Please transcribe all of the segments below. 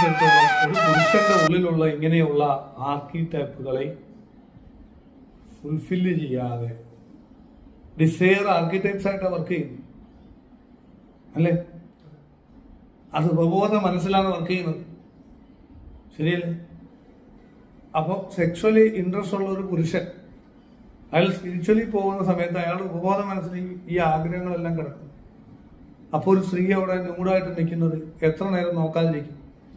സംബന്ധിച്ചിടത്തോളം ഒരു പുരുഷന്റെ ഉള്ളിലുള്ള ഇങ്ങനെയുള്ള ആർക്കിടൈപ്പുകളെ ഫുൾഫില്ല് ചെയ്യാതെ ഡിസയർ ആർക്കിടൈപ്സ് ആയിട്ട് വർക്ക് ചെയ്യുന്നു അല്ലേ? അത് ഉപബോധ മനസ്സിലാണ് വർക്ക് ചെയ്യുന്നത്, ശരിയല്ലേ? അപ്പോൾ സെക്ഷുവലി ഇൻട്രസ്റ്റ് ഉള്ള ഒരു പുരുഷൻ അയാൾ സ്പിരിച്വലി പോകുന്ന സമയത്ത് അയാളുടെ ഉപബോധ മനസ്സിൽ ഈ ആഗ്രഹങ്ങളെല്ലാം കിടക്കും. അപ്പോൾ ഒരു സ്ത്രീ അവിടെ ന്യൂഡായിട്ട് നിൽക്കുന്നത് എത്ര നേരം നോക്കാതിരിക്കും?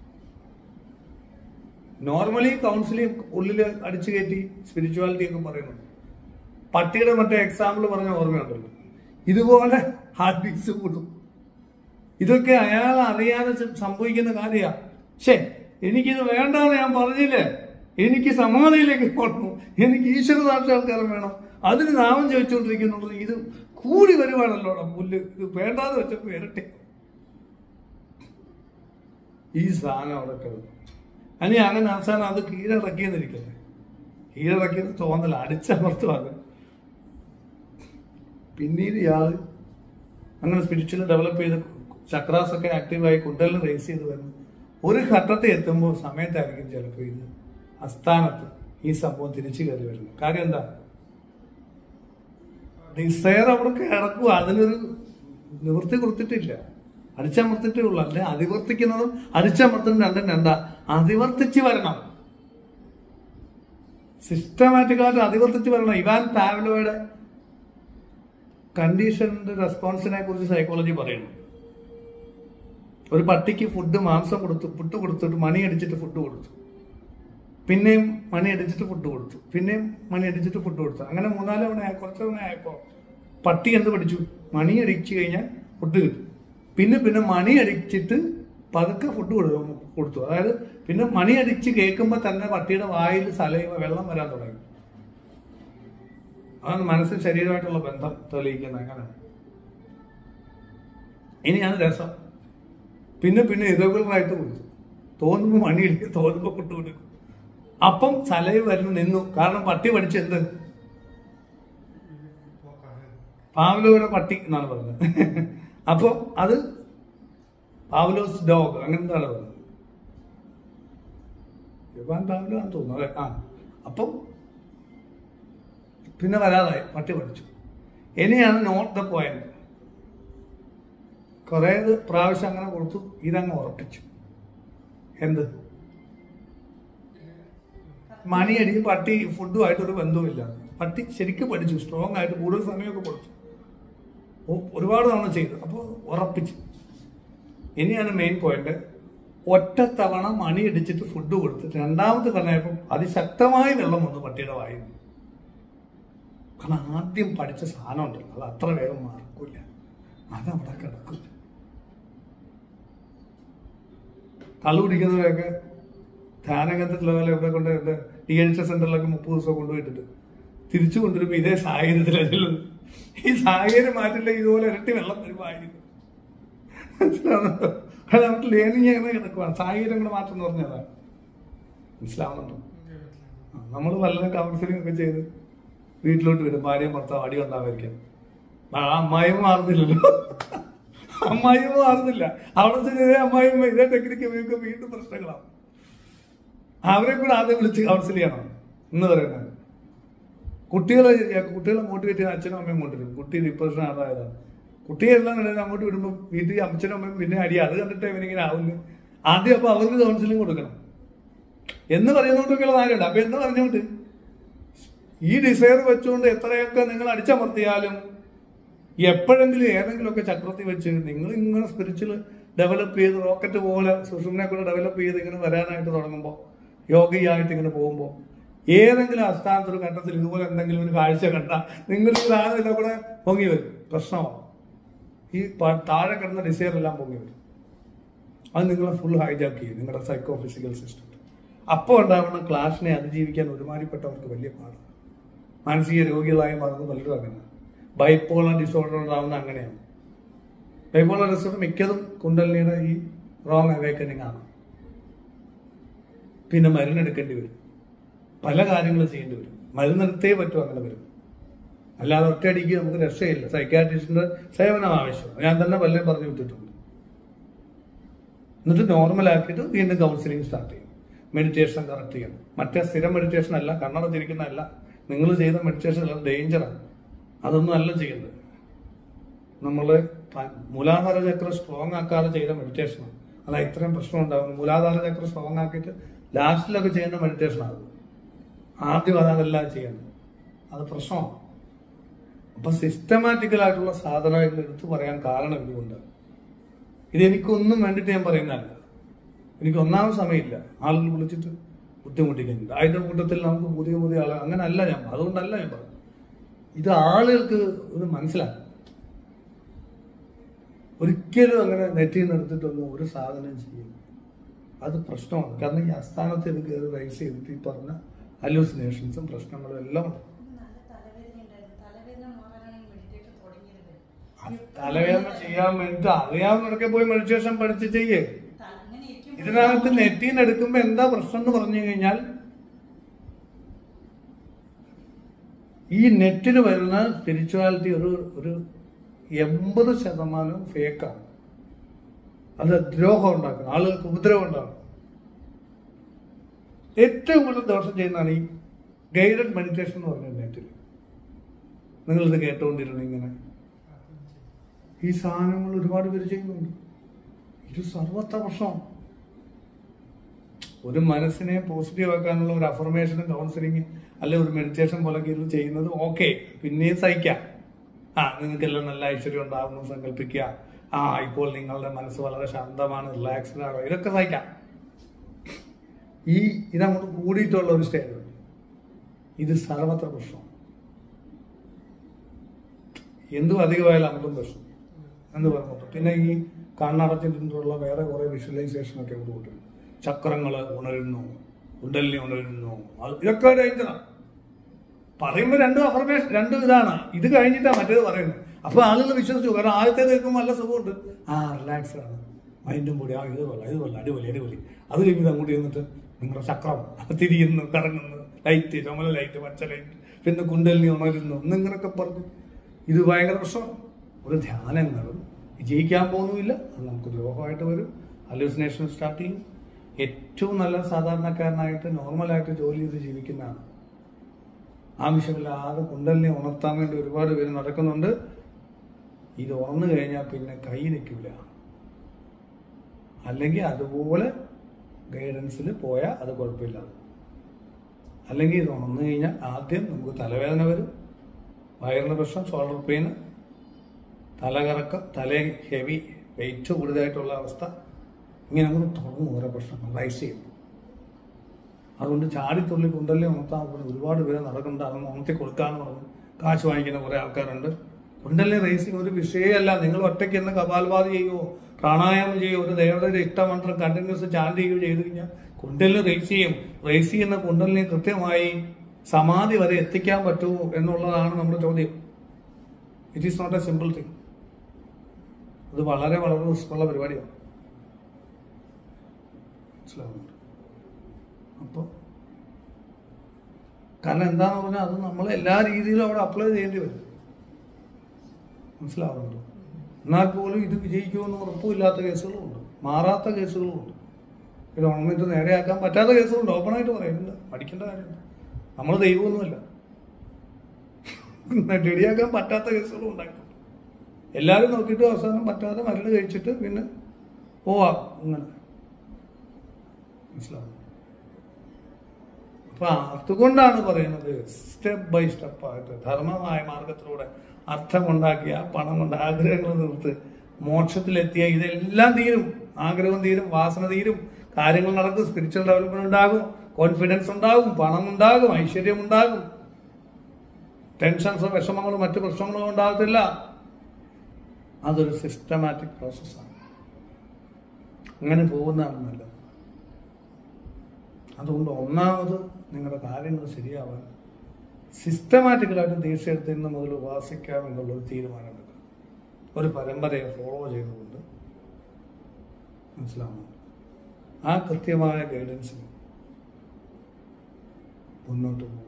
നോർമലി കൗൺസിലിംഗ് ഉള്ളില് അടിച്ചു കയറ്റി സ്പിരിച്വാലിറ്റി ഒക്കെ പറയുന്നുണ്ട്. പട്ടിയുടെ മറ്റേ എക്സാമ്പിൾ പറഞ്ഞ ഓർമ്മയുണ്ടല്ലോ, ഇതുപോലെ ഹാർട്ട് ബീറ്റ്സ് കൂടും. ഇതൊക്കെ അയാൾ അറിയാതെ സംഭവിക്കുന്ന കാര്യമാണ്. പക്ഷേ എനിക്കിത് വേണ്ടാന്ന് ഞാൻ പറഞ്ഞില്ലേ, എനിക്ക് സമാധിയിലേക്ക് പോകണം, എനിക്ക് ഈശ്വര സാക്ഷാത്കാരം വേണം, അതിന് നാമം ചോദിച്ചുകൊണ്ടിരിക്കുന്നുള്ളത് ഇത് കൂടി വരുവാണല്ലോ പുല്ല്. ഇത് വേണ്ടാന്ന് വെച്ചപ്പോ ഇരട്ടെ ഈ സാധനം അവിടെ കിടന്നു. അനി അങ്ങനെ അവസാനം അത് കീഴടക്കിയെന്നിരിക്കല്ലേ, കീഴടക്കിയെന്ന് തോന്നല, അടിച്ചമർത്തുവാണ്. പിന്നീട് ഇയാള് അങ്ങനെ സ്പിരിച്വലി ഡെവലപ്പ് ചെയ്ത് ചക്രാസ് ഒക്കെ ആക്റ്റീവായി കുണ്ടലിന് റേസ് ചെയ്ത് വരുന്നു. ഒരു ഘട്ടത്തിൽ എത്തുമ്പോൾ സമയത്തായിരിക്കും ചിലപ്പോൾ ഇത് അസ്ഥാനത്ത് ഈ സംഭവം തിരിച്ചു കയറി വരുന്നു. കാര്യം എന്താ? ഡിസയർ അവിടെ കിടക്കുക, അതിനൊരു നിവൃത്തി കൊടുത്തിട്ടില്ല, അടിച്ചമർത്തിട്ടേ ഉള്ളു. അല്ലെ അതിവർത്തിക്കുന്നതും അടിച്ചമർത്തുന്നതും രണ്ടും രണ്ടാ. അതിവർത്തിച്ച് വരണം, സിസ്റ്റമാറ്റിക്കായിട്ട് അതിവർത്തിച്ച് വരണം. ഇവാൻ പാവ്ലോയുടെ കണ്ടീഷൻഡ് റെസ്പോൺസിനെ കുറിച്ച് സൈക്കോളജി പറയുന്നു. ഒരു പട്ടിക്ക് മാംസം കൊടുത്തു, ഫുഡ് കൊടുത്തിട്ട് മണി അടിച്ചിട്ട് ഫുഡ് കൊടുത്തു, പിന്നെയും മണി അടിച്ചിട്ട് ഫുഡ് കൊടുത്തു, പിന്നെയും മണി അടിച്ചിട്ട് ഫുഡ് കൊടുത്തു. അങ്ങനെ 3-4 തവണ കുറച്ച് തവണ ആയപ്പോൾ പട്ടി എന്ത് പഠിച്ചു? മണി അടിച്ചു കഴിഞ്ഞാൽ ഫുഡ് കിട്ടും. പിന്നെ മണി അടിച്ചിട്ട് പതുക്കെ ഫുഡ് കൊടുത്തു. അതായത് പിന്നെ മണി അടിച്ച് കേൾക്കുമ്പോൾ തന്നെ പട്ടിയുടെ വായിൽ വെള്ളം വരാൻ തുടങ്ങി. അതാണ് മനസ്സും ശരീരമായിട്ടുള്ള ബന്ധം തെളിയിക്കുന്നത്. അങ്ങനെ ഇനിയാണ് രസം. പിന്നെ ഇറഗുലറായിട്ട് കൊടുത്തു. തോന്നുമ്പോൾ മണിയടിക്കും, തോന്നുമ്പോൾ ഫുഡ് കൊടുക്കും. അപ്പം സലൈവ് വരുന്ന നിന്നു. കാരണം പട്ടി പഠിച്ച എന്ത്? പാവ്ലോയുടെ പട്ടി എന്നാണ് പറഞ്ഞത്. അപ്പൊ അത് പാവ്ലോസ് ഡോഗ് അങ്ങനെന്താണ് പറഞ്ഞത്, ഇവാൻ പാവ്ലോ ആണെന്ന് തോന്നുന്നു. അതെ, അപ്പം പിന്നെ വരാതായി, പട്ടി പഠിച്ചു. ഇനിയാണ് നോട്ട് ദ പോയിന്റ്. കുറെ പ്രാവശ്യം അങ്ങനെ കൊടുത്തു, ഇതങ്ങ് ഉറപ്പിച്ചു. എന്ത്? മണിയടിക്ക് പട്ടി ഫുഡുമായിട്ടൊരു ബന്ധവുമില്ല. പട്ടി ശരിക്കും പഠിച്ചു, സ്ട്രോങ് ആയിട്ട് കൂടുതൽ സമയമൊക്കെ പഠിച്ചു, ഒരുപാട് തവണ ചെയ്തു. അപ്പോൾ ഉറപ്പിച്ചു. ഇനിയാണ് മെയിൻ പോയിന്റ്. ഒറ്റ തവണ മണി അടിച്ചിട്ട് ഫുഡ് കൊടുത്തിട്ട് രണ്ടാമത്തെ തവണയപ്പം അതിശക്തമായി വെള്ളം വന്നു പട്ടിയുടെ വായിൽ. കാരണം ആദ്യം പഠിച്ച സാധനം ഉണ്ടല്ലോ, അത് അത്ര വേഗം മാറിക്കില്ല, അതവിടെ കിടക്കില്ല. കള്ളു പിടിക്കുന്നവരൊക്കെ ധ്യാനകേന്ദ്രത്തിലെ ഇവിടെ കൊണ്ട് DHS സെന്ററിലൊക്കെ 30 ദിവസം കൊണ്ടുപോയിട്ടിട്ട് തിരിച്ചു കൊണ്ടുവരുമ്പോൾ ഇതേ സാഹചര്യത്തിലല്ലോ. ഈ സാഹചര്യം മാറ്റില്ല, ഇതുപോലെ ഇരട്ടി വെള്ളം വരുമായിരുന്നു. മനസ്സിലാവുന്നുണ്ടോ? കാരണം നമുക്ക് ലേണിങ് അങ്ങനെ കിടക്കുവാണ്. സാഹചര്യങ്ങൾ മാറ്റം എന്ന് പറഞ്ഞതാണ്. മനസ്സിലാവുന്നുണ്ടോ? നമ്മൾ പലരും കൗൺസിലിംഗ് ഒക്കെ ചെയ്ത് വീട്ടിലോട്ട് വരും, ഭാര്യയും ഭർത്താവ് അടി ഉണ്ടാവാതിരിക്കാം. അമ്മായിയും മാറുന്നില്ലല്ലോ, അമ്മായിയും മാറുന്നില്ല. അവിടെ ചെറിയ അമ്മായിയും ഇതേ ടെക്നിക്ക് ഉപയോഗിക്കുക, വീണ്ടും പ്രശ്നങ്ങളാണ്. അവരെ കൂടെ ആദ്യം വിളിച്ച് കൗൺസിൽ ചെയ്യണം എന്ന് പറയുന്നത്. കുട്ടികളെ മോട്ടിവേറ്റ് ചെയ്യാൻ അച്ഛനും അമ്മയും കൊണ്ടുവരും. കുട്ടി ഡിപ്രഷൻ ആയതാണ്. കുട്ടിയെല്ലാം അങ്ങോട്ട് വിടുമ്പോൾ വീട്ടിൽ അച്ഛനും അമ്മയും പിന്നെ അടി, അത് കണ്ടിട്ട് ഇവനിങ്ങനെ ആവുന്നു. ആദ്യം അപ്പൊ അവർക്ക് കൗൺസിലിംഗ് കൊടുക്കണം എന്ന് പറയുന്നതുകൊണ്ടൊക്കെയുള്ള കാര്യമുണ്ട്. അപ്പൊ എന്ന് പറഞ്ഞുകൊണ്ട് ഈ ഡിസയർ വെച്ചുകൊണ്ട് എത്രയൊക്കെ നിങ്ങൾ അടിച്ചമർത്തിയാലും എപ്പോഴെങ്കിലും ഏതെങ്കിലുമൊക്കെ ചക്രത്തിൽ വെച്ച് നിങ്ങൾ ഇങ്ങനെ സ്പിരിച്വൽ ഡെവലപ്പ് ചെയ്ത് റോക്കറ്റ് പോലെ സുഷുമ്നെ കൂടെ ഡെവലപ്പ് ചെയ്ത് ഇങ്ങനെ വരാനായിട്ട് തുടങ്ങുമ്പോൾ, യോഗയായിട്ട് ഇങ്ങനെ പോകുമ്പോൾ, ഏതെങ്കിലും അസ്ഥാനത്തൊരു ഘട്ടത്തിൽ ഇതുപോലെ എന്തെങ്കിലും ഒരു കാഴ്ച കണ്ടാൽ നിങ്ങൾ ഈ സാധനമെല്ലാം കൂടെ പൊങ്ങി വരും, പ്രശ്നമാണ്. ഈ താഴെ കിടന്ന ഡിസയർ എല്ലാം പൊങ്ങി വരും. അത് നിങ്ങളെ ഫുൾ ഹൈജാക്ക് ചെയ്യും നിങ്ങളുടെ സൈക്കോ ഫിസിക്കൽ സിസ്റ്റം. അപ്പോൾ ഉണ്ടാകുന്ന ക്ലാഷിനെ അതിജീവിക്കാൻ ഒരുമാതിരിപ്പെട്ടവർക്ക് വലിയ പാടാണ്. മാനസിക രോഗികളായി മാറുന്നത് പലരും അങ്ങനെ. ബൈപ്പോളർ ഡിസോർഡർ ഉണ്ടാവുന്ന അങ്ങനെയാണ്. ബൈപ്പോളർ ഡിസോർഡർ മിക്കതും കുണ്ടലിനിയുടെ ഈ റോങ് അവേക്കനിങ് ആണ്. പിന്നെ മരുന്നെടുക്കേണ്ടി വരും, പല കാര്യങ്ങളും ചെയ്യേണ്ടി വരും. മരുന്നെടുത്തേ പറ്റും അങ്ങനെ വരും. അല്ലാതെ ഒറ്റയടിക്ക് നമുക്ക് രക്ഷയില്ല. സൈക്കാട്രിസ്റ്റിന്റെ സേവനം ആവശ്യമാണ്. ഞാൻ തന്നെ പലരും പറഞ്ഞു വിട്ടിട്ടുണ്ട്. എന്നിട്ട് നോർമലാക്കിയിട്ട് വീണ്ടും കൗൺസിലിംഗ് സ്റ്റാർട്ട് ചെയ്യും. മെഡിറ്റേഷൻ കറക്റ്റ് ചെയ്യണം. മറ്റേ സ്ഥിരം മെഡിറ്റേഷൻ അല്ല, കണ്ണടച്ചിരിക്കുന്നതല്ല. നിങ്ങൾ ചെയ്ത മെഡിറ്റേഷൻ എല്ലാം ഡേഞ്ചറാണ്. അതൊന്നും അല്ല ചെയ്യുന്നത്. നമ്മൾ മൂലാധാര ചക്ര സ്ട്രോങ് ആക്കാതെ ചെയ്ത മെഡിറ്റേഷനാണ്. അതാ ഇത്രയും പ്രശ്നം ഉണ്ടാകുന്നത്. മൂലാധാര ചക്ര സ്ട്രോങ് ആക്കിയിട്ട് ലാസ്റ്റിലൊക്കെ ചെയ്യുന്ന മെഡിറ്റേഷനാണ്. ആദ്യം അതല്ല ചെയ്യുന്നത്. അത് പ്രശ്നമാണ്. അപ്പൊ സിസ്റ്റമാറ്റിക്കലായിട്ടുള്ള സാധനങ്ങൾ എടുത്തു പറയാൻ കാരണം ഇതുകൊണ്ട്. ഇതെനിക്കൊന്നും വേണ്ടിയിട്ട് ഞാൻ പറയുന്നതല്ല. എനിക്ക് ഒന്നാമത് സമയമില്ല. ആളുകൾ വിളിച്ചിട്ട് ബുദ്ധിമുട്ടിക്കുന്നുണ്ട്. അതിന്റെ കൂട്ടത്തിൽ നമുക്ക് പുതിയ പുതിയ ആളുകൾ അങ്ങനല്ല അതുകൊണ്ടല്ല ഞാൻ പറഞ്ഞു. ഇത് ആളുകൾക്ക് ഇത് മനസ്സിലാക്കും. ഒരിക്കലും അങ്ങനെ നെറ്റിൽ നിന്ന് എടുത്തിട്ടൊന്നും ഒരു സാധനം ചെയ്യും. അത് പ്രശ്നമാണ്. കാരണം ഈ അസ്ഥാനത്ത് ഇത് കയറി റൈസ് ചെയ്തിട്ട് ഈ പറഞ്ഞ ഹലൂസിനേഷൻസും പ്രശ്നങ്ങളും എല്ലാം ഉണ്ട്. തലവേദന ചെയ്യാൻ വേണ്ടിട്ട് അറിയാവുന്നവരൊക്കെ പോയി മെഡിറ്റേഷൻ പഠിച്ച് ചെയ്യേ. ഇതിനകത്ത് നെറ്റിൽ നിന്ന് എടുക്കുമ്പോ എന്താ പ്രശ്നം എന്ന് പറഞ്ഞു കഴിഞ്ഞാൽ, ഈ നെറ്റിന് വരുന്ന സ്പിരിച്വാലിറ്റി ഒരു 80% ഫേക്കാണ്. അത് ദ്രോഹം ഉണ്ടാക്കണം, ആളുകൾക്ക് ഉപദ്രവം ഉണ്ടാക്കണം. ഏറ്റവും കൂടുതൽ ദോഷം ചെയ്യുന്നതാണ് ഈ ഗൈഡഡ് മെഡിറ്റേഷൻ എന്ന് പറഞ്ഞ നെറ്റിൽ. നിങ്ങളിത് കേട്ടുകൊണ്ടിരുന്നു. ഇങ്ങനെ ഈ സാധനങ്ങൾ ഒരുപാട് പേര് ചെയ്യുന്നുണ്ട്. ഇത് സർവത്ര പ്രശ്നമാണ്. ഒരു മനസ്സിനെ പോസിറ്റീവ് ആക്കാനുള്ള ഒരു അഫർമേഷനും കൗൺസിലിംഗ് അല്ലെ ഒരു മെഡിറ്റേഷൻ പോലെ ചെയ്യുന്നത് ഓക്കെ, പിന്നെയും സഹിക്കാം. നിങ്ങൾക്കെല്ലാം നല്ല ഐശ്വര്യം ഉണ്ടാകുന്നു സങ്കല്പിക്കുക. ഇപ്പോൾ നിങ്ങളുടെ മനസ്സ് വളരെ ശാന്തമാണ്, റിലാക്സ്ഡ് ആണ്, ഇതൊക്കെ സഹിക്കാം. ഇതങ്ങോട്ട് കൂടിയിട്ടുള്ള ഒരു സ്റ്റേജ് ഉണ്ട്. ഇത് സർവത്ര പ്രശ്നം. എന്തും അധികമായാലും അമൃതും പ്രശ്നം എന്ന് പറഞ്ഞു. പിന്നെ ഈ കണ്ണടച്ചിട്ടുള്ള വേറെ കുറെ വിഷ്വലൈസേഷൻ ഒക്കെ കൂട്ടും. ചക്രങ്ങൾ ഉണരുന്നു, കുണ്ടലിനി ഉണരുന്നു, ഇതൊക്കെ ഡേഞ്ചറാണ്. പറയുമ്പോൾ രണ്ടും ഇതാണ്. ഇത് കഴിഞ്ഞിട്ടാണ് മറ്റേത് പറയുന്നത്. അപ്പൊ ആളുകൾ വിശ്വസിച്ചു. കാരണം ആദ്യത്തെ കേൾക്കുമ്പോൾ നല്ല സുഖമുണ്ട്. റിലാക്സ്ഡ് ആണ്, മൈൻഡും കൂടി ഇതുപോലെ അടിപൊളി. അത് കഴിഞ്ഞിട്ട് അങ്ങോട്ട് ചെന്നിട്ട് നിങ്ങളുടെ ചക്രം തിരിയുന്നു, കറങ്ങുന്നു, ലൈറ്റ്, ചുമല ലൈറ്റ്, പച്ച ലൈറ്റ്, പിന്നെ കുണ്ടലിനി ഉണരുന്നു എന്നിങ്ങനൊക്കെ പറഞ്ഞു. ഇത് ഭയങ്കര പ്രശ്നമാണ്. ഒരു ധ്യാനങ്ങളും വിജയിക്കാൻ പോകുന്നുമില്ല. അത് നമുക്ക് ദ്രോഹമായിട്ട് വരും. ഹലൂസിനേഷൻ സ്റ്റാർട്ട് ചെയ്യും. ഏറ്റവും നല്ല സാധാരണക്കാരനായിട്ട് നോർമലായിട്ട് ജോലി ചെയ്ത് ജീവിക്കുന്നതാണ്. ആവശ്യമില്ലാതെ കുണ്ടലിനെ ഉണർത്താൻ വേണ്ടി ഒരുപാട് പേര് നടക്കുന്നുണ്ട്. ഇത് ഉണർന്നു കഴിഞ്ഞാൽ പിന്നെ കൈ നിൽക്കില്ല. അല്ലെങ്കിൽ അതുപോലെ ഗൈഡൻസിൽ പോയാൽ അത് കുഴപ്പമില്ല. അല്ലെങ്കിൽ ഇത് ഉണർന്നു കഴിഞ്ഞാൽ ആദ്യം നമുക്ക് തലവേദന വരും, വയറിന് പ്രശ്നം, ഷോൾഡർ പെയിന്, തലകറക്കം, ഹെവി വെയിറ്റ് കൂടുതലായിട്ടുള്ള അവസ്ഥ, ഇങ്ങനെ അങ്ങ് തുടങ്ങും ഓരോ പ്രശ്നങ്ങൾ റൈസ് ചെയ്യും. അതുകൊണ്ട് ചാടിത്തുള്ളി കുണ്ടലിനെ ഉണർത്താൻ ഒരുപാട് പേര് നടക്കുന്നുണ്ട്. അതൊന്ന് ഉണർത്തി കൊടുക്കാന്ന് പറഞ്ഞു കാശ് വാങ്ങിക്കുന്ന കുറെ ആൾക്കാരുണ്ട്. കുണ്ടലിനെ റൈസിങ് ഒരു വിഷയമല്ല. നിങ്ങൾ ഒറ്റയ്ക്ക് എന്ന് കപാൽഭാതി ചെയ്യുമോ, പ്രാണായാമം ചെയ്യുമോ, ഒരു ദേവതയുടെ ഇഷ്ടമന്ത്രം കണ്ടിന്യൂസ് ചാൻഡ് ചെയ്യുകയോ ചെയ്തു കഴിഞ്ഞാൽ കുണ്ടലിന് റൈസ് ചെയ്യും. റൈസ് ചെയ്യുന്ന കുണ്ടലിനെ കൃത്യമായി സമാധി വരെ എത്തിക്കാൻ പറ്റുമോ എന്നുള്ളതാണ് നമ്മുടെ ചോദ്യം. It is not a simple thing. അത് വളരെ വളരെ റിസ്ക്കുള്ള പരിപാടിയാണ്. മനസ്സിലാവുന്നുണ്ട്? അപ്പോൾ കാരണം എന്താന്ന് പറഞ്ഞാൽ അത് നമ്മൾ എല്ലാ രീതിയിലും അവിടെ അപ്ലൈ ചെയ്യേണ്ടി വരും. മനസ്സിലാവുന്നുണ്ടോ? എന്നാൽ പോലും ഇത് വിജയിക്കുമെന്ന് ഉറപ്പുമില്ലാത്ത കേസുകളുമുണ്ട്, മാറാത്ത കേസുകളുമുണ്ട്. ഇത് ഉണർന്നിട്ട് നേരെയാക്കാൻ പറ്റാത്ത കേസുകളുണ്ട്. ഓപ്പണായിട്ട് പറയുന്നില്ല, പഠിക്കേണ്ട കാര്യമില്ല. നമ്മൾ ദൈവമൊന്നുമല്ല. റെഡിയാക്കാൻ പറ്റാത്ത കേസുകളും ഉണ്ടായിട്ടുണ്ട്. എല്ലാവരും നോക്കിയിട്ട് അവസാനം പറ്റാതെ മരുന്ന് കഴിച്ചിട്ട് പിന്നെ പോവാം അങ്ങനെ. മനസ്സിലാവും? അപ്പൊ അതുകൊണ്ടാണ് പറയുന്നത് സ്റ്റെപ്പ് ബൈ സ്റ്റെപ്പായിട്ട് ധർമ്മമായ മാർഗത്തിലൂടെ അർത്ഥമുണ്ടാക്കിയ പണം കൊണ്ട് ആഗ്രഹങ്ങൾ തീർത്ത് മോക്ഷത്തിലെത്തിയ ഇതെല്ലാം തീരും. ആഗ്രഹം തീരും, വാസന തീരും, കാര്യങ്ങൾ നടക്കും, സ്പിരിച്വൽ ഡെവലപ്മെന്റ് ഉണ്ടാകും, കോൺഫിഡൻസ് ഉണ്ടാകും, പണം ഉണ്ടാകും, ഐശ്വര്യം ഉണ്ടാകും, ടെൻഷൻസോ വിഷമങ്ങളോ മറ്റു പ്രശ്നങ്ങളോ ഉണ്ടാകത്തില്ല. അതൊരു സിസ്റ്റമാറ്റിക് പ്രോസസ്സാണ്. അങ്ങനെ പോകുന്നതാണ് നല്ലത്. അതുകൊണ്ട് ഒന്നാമത് നിങ്ങളുടെ കാര്യങ്ങൾ ശരിയാവാൻ സിസ്റ്റമാറ്റിക്കലായിട്ട് ദീക്ഷയെടുത്ത് ഇന്ന് മുതൽ ഉപാസിക്കാം എന്നുള്ളൊരു തീരുമാനമെടുക്കുക. ഒരു പരമ്പരയെ ഫോളോ ചെയ്തുകൊണ്ട്. മനസ്സിലാവുന്നു? ആ കൃത്യമായ ഗൈഡൻസിൽ മുന്നോട്ട് പോകും.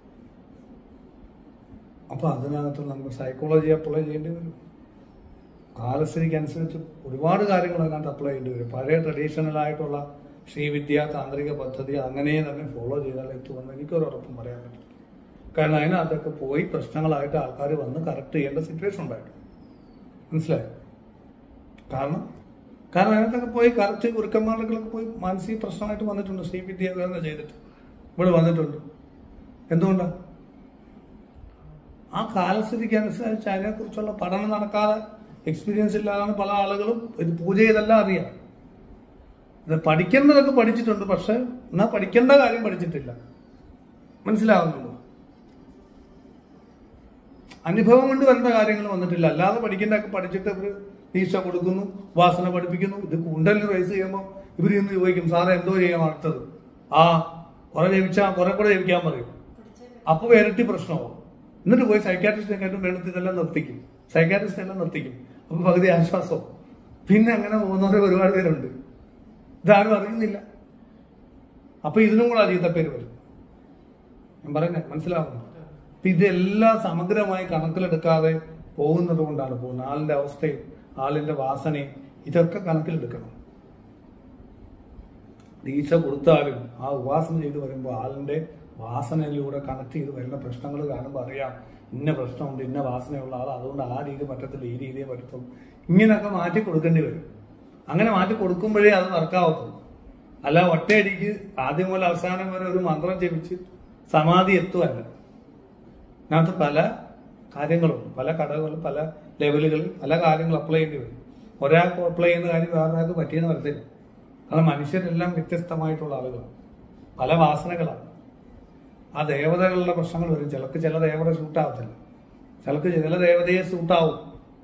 അപ്പൊ അതിനകത്ത് നമുക്ക് സൈക്കോളജി അപ്ലൈ ചെയ്യേണ്ടി വരും. കാലസ്ഥിതിക്കനുസരിച്ച് ഒരുപാട് കാര്യങ്ങൾ അതിനകത്ത് അപ്ലൈ ചെയ്യേണ്ടി വരും. പഴയ ട്രഡീഷണൽ ആയിട്ടുള്ള ശ്രീവിദ്യ താന്ത്രിക പദ്ധതി അങ്ങനെ തന്നെ ഫോളോ ചെയ്താൽ എത്തുമെന്ന് എനിക്കൊരു ഉറപ്പും പറയാൻ പറ്റില്ല. കാരണം അതിനകത്തൊക്കെ പോയി പ്രശ്നങ്ങളായിട്ട് ആൾക്കാർ വന്ന് കറക്റ്റ് ചെയ്യേണ്ട സിറ്റുവേഷൻ ഉണ്ടായിട്ട് മനസ്സിലായി. കാരണം അതിനകത്തൊക്കെ പോയി കറക്റ്റ് ഗുരുക്കന്മാരുകളൊക്കെ പോയി മാനസിക പ്രശ്നമായിട്ട് വന്നിട്ടുണ്ട്. ശ്രീവിദ്യ ചെയ്തിട്ട് ഇവിടെ വന്നിട്ടുണ്ട്. എന്തുകൊണ്ടാണ്? ആ കാലസ്ഥിതിക്ക് അനുസരിച്ച് അതിനെക്കുറിച്ചുള്ള പഠനം നടക്കാതെ എക്സ്പീരിയൻസ് ഇല്ലാതാണ് പല ആളുകളും ഇത് പൂജ ചെയ്തെല്ലാം അറിയാം. ഇത് പഠിക്കേണ്ടതൊക്കെ പഠിച്ചിട്ടുണ്ട്, പക്ഷെ എന്നാൽ പഠിക്കേണ്ട കാര്യം പഠിച്ചിട്ടില്ല. മനസ്സിലാവുന്നുണ്ടോ? അനുഭവം കൊണ്ട് വരുന്ന കാര്യങ്ങൾ വന്നിട്ടില്ല. അല്ലാതെ പഠിക്കേണ്ടതൊക്കെ പഠിച്ചിട്ട് ഇവർ ദീക്ഷ കൊടുക്കുന്നു, ഉപാസന പഠിപ്പിക്കുന്നു. ഇത് കുണ്ടലിന് റൈസ് ചെയ്യുമ്പോൾ ഇവർ ഇന്ന് ചോദിക്കും, സാറേ എന്തോ ചെയ്യാൻ അടുത്തത്? കുറെ ജപിച്ചാൽ കുറെ കൂടെ ജപിക്കാൻ പറയും. അപ്പോൾ ഇരട്ടി പ്രശ്നമാവും. എന്നിട്ട് പോയി സൈക്കാട്രിസ്റ്റിനെ കാട്ടും വേണ്ടത്തിൽ ഇതെല്ലാം നിർത്തിക്കും. സൈക്കാട്രിസ്റ്റ് എല്ലാം നിർത്തിക്കും. അപ്പൊ പകുതി ആശ്വാസവും. പിന്നെ അങ്ങനെ പോകുന്നവരെ ഒരുപാട് പേരുണ്ട്. ഇതാരും അറിയുന്നില്ല. അപ്പൊ ഇതിനും കൂടെ ചീത്തപ്പേര് വരും. ഞാൻ പറയുന്നേ മനസ്സിലാവുന്നു. അപ്പൊ ഇതെല്ലാം സമഗ്രമായി കണക്കിലെടുക്കാതെ പോകുന്നത് കൊണ്ടാണ് പോകുന്നത്. ആളിന്റെ അവസ്ഥയും ആളിന്റെ വാസനയും ഇതൊക്കെ കണക്കിലെടുക്കണം. ദീക്ഷ കൊടുത്താലും ആ ഉപാസന ചെയ്ത് വരുമ്പോൾ ആളിന്റെ വാസനയിലൂടെ കണക്ട് ചെയ്ത് വരുന്ന പ്രശ്നങ്ങൾ കാണുമ്പോൾ അറിയാം, ഇന്ന പ്രശ്നമുണ്ട്, ഇന്ന വാസനയുള്ള ആൾ, അതുകൊണ്ട് ആ രീതി പറ്റത്തില്ല, ഈ രീതിയെ പറ്റത്തുള്ളൂ. ഇങ്ങനെയൊക്കെ മാറ്റി കൊടുക്കേണ്ടി വരും. അങ്ങനെ മാറ്റി കൊടുക്കുമ്പോഴേ അത് വർക്കാവത്തുള്ളൂ. അല്ല ഒറ്റയടിക്ക് ആദ്യം മുതൽ അവസാനം വരെ ഒരു മന്ത്രം ജപിച്ച് സമാധി എത്തുമല്ല. അതിനകത്ത് പല കാര്യങ്ങളുണ്ട്, പല ഘടകങ്ങളും, പല ലെവലുകളിൽ പല കാര്യങ്ങൾ അപ്ലൈ ചെയ്യേണ്ടി വരും. ഒരാൾക്ക് അപ്ലൈ ചെയ്യുന്ന കാര്യം വേറൊരാൾക്ക് പറ്റിയെന്ന് വരത്തില്ല. കാരണം മനുഷ്യരെല്ലാം വ്യത്യസ്തമായിട്ടുള്ള ആളുകളാണ്, പല വാസനകളാണ്. ആ ദേവതകളുടെ പ്രശ്നങ്ങൾ വരും. ചിലർക്ക് ചില ദേവത സൂട്ടാവത്തില്ല, ചിലർക്ക് ചില ദേവതയെ സൂട്ടാവും.